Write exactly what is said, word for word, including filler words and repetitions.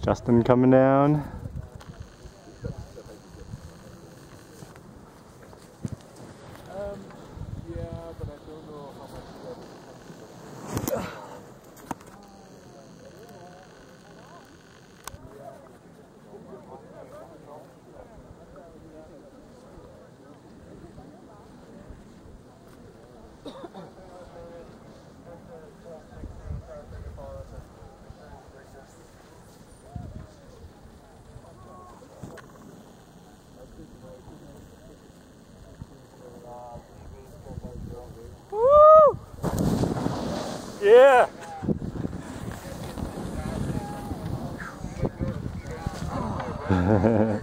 Justin coming down. Um, yeah, but I don't know how much that Woo! Yeah!